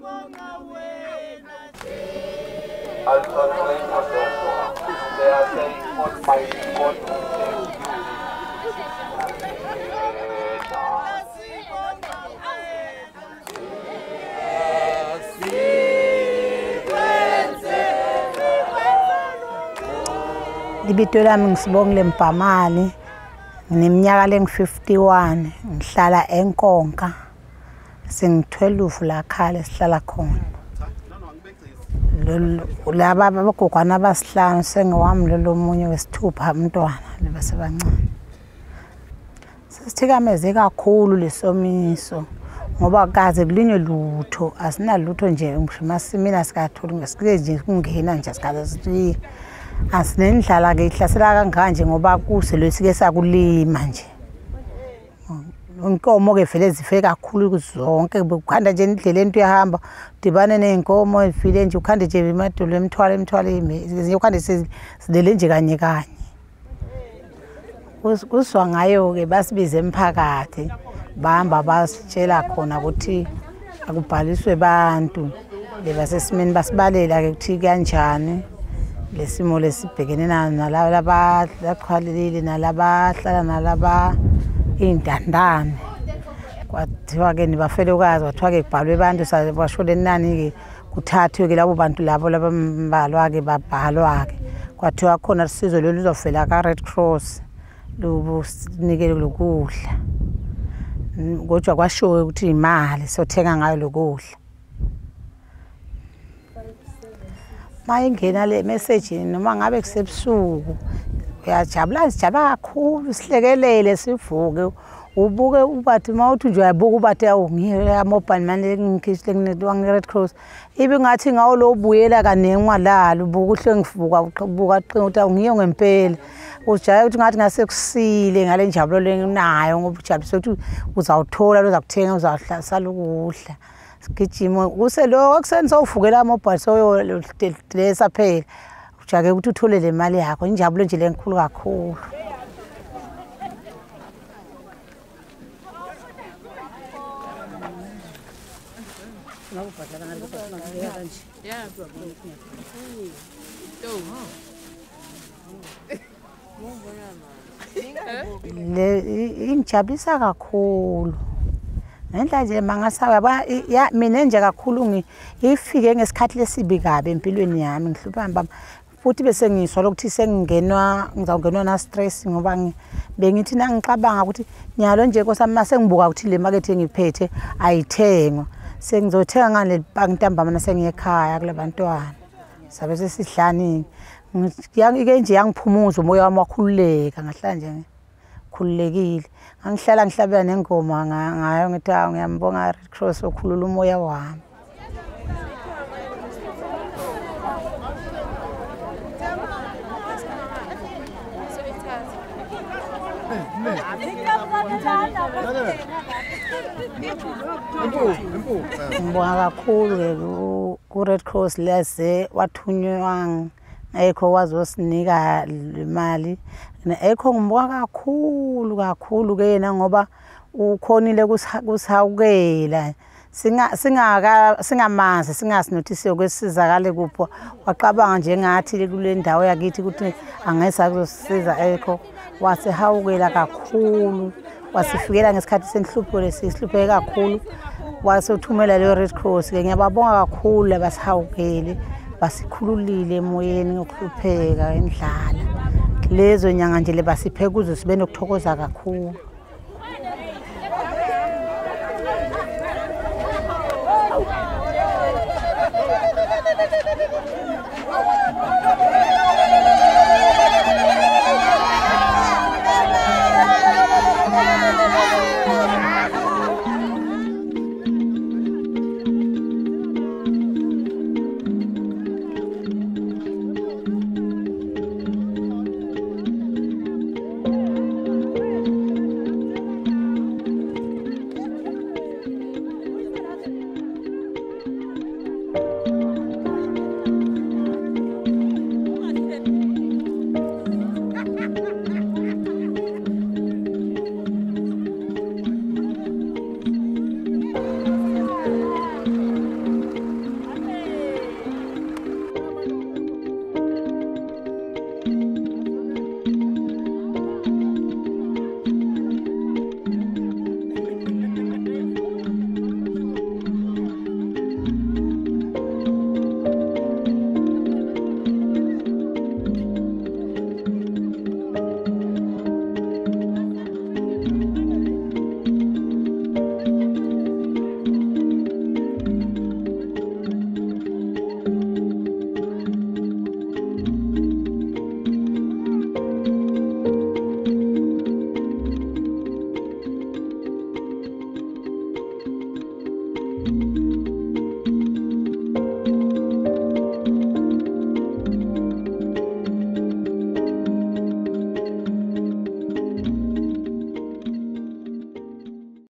Ibito lami ngisibongile Mpamali ngineminyaka lengu-51 ngihlala eNkonka singithwelufu la khale sihlala khona laba abagogwana abasihlanu sengiwami lomunye wesithupha umntwana lebasebancane sesithikameze kakhulu lesomiso ngoba kaze kulinywe lutho asinalutho nje emasimini asikatholi ngesike nje kungena nje asikaze sithi asinendlala ke ihlasela kanganje ngoba kuselo sike sakulima nje inkomo ke vele zife kakhulu kuzonke bukhanda nje indlela into yahamba dibane nenkomo ifile nje ukhande nje emadolo emthwalo ezinye ukhande sidele nje kanye kuswa ngayo ke basibize emphakathi bahamba basitshela khona ukuthi akubhaliswe bantu lebasesimeni basibalela ke ukuthi kanjani lesimo lesibhekene nalaba laqhwalile nalabahlala nalaba indandane kwathiwa ke nibafelokazi kwathiwa ke kubhalwe abantu sabashole nani ke kuthathwe ke labo bantu labo labambalwa ke babhalwa ke kwathiwa khona sizo lo lizofela ka Red Cross lubu sinikele lokudla kodwa kwasho ukuthi imali sothenga ngayo lokudla mayingena le message noma ngabe kusebusuku uyajabula sijaba kakhulu sihlekelele sivuke ubuke ubathi mawuthi nje uyabuka ubathi awungiya mobile money ngikhishle nginetwa Red Cross ibe ngathi ngawo lo buyela kanengwa lalo ubuka uhle ngivuka ubuka qinga ukuthi awungiyo ngempela ujaya ukuthi ngathi ngase kusile ngale njabulo lenayo ngoba ujabulisa ukuthi uzawuthola uzakuthenga uzawuhlala ukudla sigijima kuselo akuseni sawuvukela mobile soyo lesa phela ujake ukuthi uthole le mali yakho injabulo nje lenkulu kakhulu ingijabulisa kakhulu ngendlela nje mangasaba mina nje kakhulu ngifike ngesikhathi lesibi kabe empilweni yami ngihlupha mbamba futhi bese ngiswa lokuthi ngizawungenwa na stress ngoba bengithi nangicabanga ukuthi nyalo nje nkosami sengibuka ukuthi le market engiphethe ayithengwa sengizothenga ngale ntambama nasengiyekhaya kule bantwana sabe sesihlani ngiyake nje yangiphumuza umoya wami wakhululeka ngahlala nje khululekile angihlala ngihlabela nengoma ngayo ngithi ngiyambonga Red Cross okhulula umoya wami ngibonga kakhulu ku Red Cross leze wathunywa ekho wazosinika imali ekho ngibonga kakhulu ke yena ngoba ukhonile kusawukela singamanzi singasinothisiwe kwesizakale kupho waqabanga nje ngathi kule ndawo yakithi ukuthi angesa kuzosiza ekho wasehawukela kakhulu wasifikela ngesikhathi senhlupho lesihlupheke kakhulu wasothumela le Red Cross ke ngiyababonga kakhulu abasihawukele basikhululile emoyeni ngokuhlupheka endlala lezo nyanga nje lebasiphe kuzo sibe nokuthokoza kakhulu